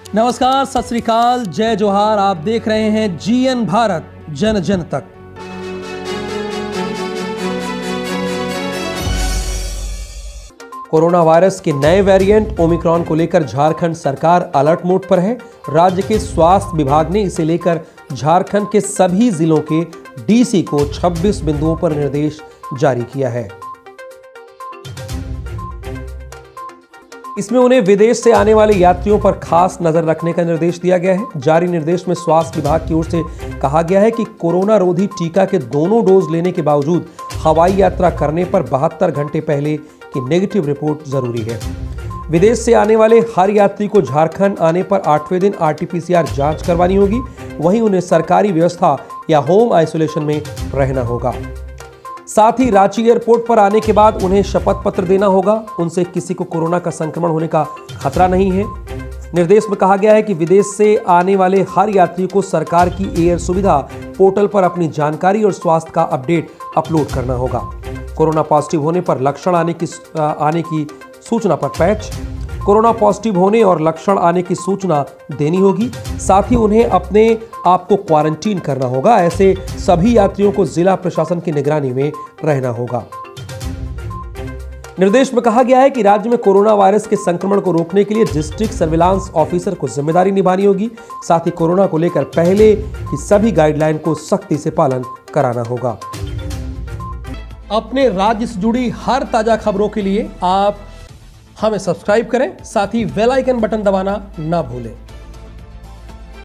नमस्कार, सत श्री अकाल, जय जोहार। आप देख रहे हैं जीएन भारत, जन जन तक। कोरोना वायरस के नए वेरिएंट ओमिक्रॉन को लेकर झारखंड सरकार अलर्ट मोड पर है। राज्य के स्वास्थ्य विभाग ने इसे लेकर झारखंड के सभी जिलों के डीसी को 26 बिंदुओं पर निर्देश जारी किया है। इसमें उन्हें विदेश से आने वाले यात्रियों पर खास नजर रखने का निर्देश दिया गया है। जारी निर्देश में स्वास्थ्य विभाग की ओर से कहा गया है कि कोरोना रोधी टीका के दोनों डोज लेने के बावजूद हवाई यात्रा करने पर 72 घंटे पहले की नेगेटिव रिपोर्ट जरूरी है। विदेश से आने वाले हर यात्री को झारखंड आने पर 8वें दिन RT-PCR जांच करवानी होगी। वहीं उन्हें सरकारी व्यवस्था या होम आइसोलेशन में रहना होगा। साथ ही रांची एयरपोर्ट पर आने के बाद उन्हें शपथ पत्र देना होगा। उनसे किसी को कोरोना का संक्रमण होने का खतरा नहीं है। निर्देश में कहा गया है कि विदेश से आने वाले हर यात्री को सरकार की एयर सुविधा पोर्टल पर अपनी जानकारी और स्वास्थ्य का अपडेट अपलोड करना होगा। कोरोना पॉजिटिव होने पर लक्षण आने की सूचना पर पैच, कोरोना पॉजिटिव होने और लक्षण आने की सूचना देनी होगी। साथ ही उन्हें अपने आप को क्वारंटीन करना होगा। ऐसे सभी यात्रियों को जिला प्रशासन की निगरानी में रहना होगा। निर्देश में कहा गया है कि राज्य में कोरोना वायरस के संक्रमण को रोकने के लिए डिस्ट्रिक्ट सर्विलांस ऑफिसर को जिम्मेदारी निभानी होगी। साथ ही कोरोना को लेकर पहले की सभी गाइडलाइन को सख्ती से पालन कराना होगा। अपने राज्य से जुड़ी हर ताजा खबरों के लिए आप हमें सब्सक्राइब करें, साथ ही बेल आइकन बटन दबाना ना भूलें।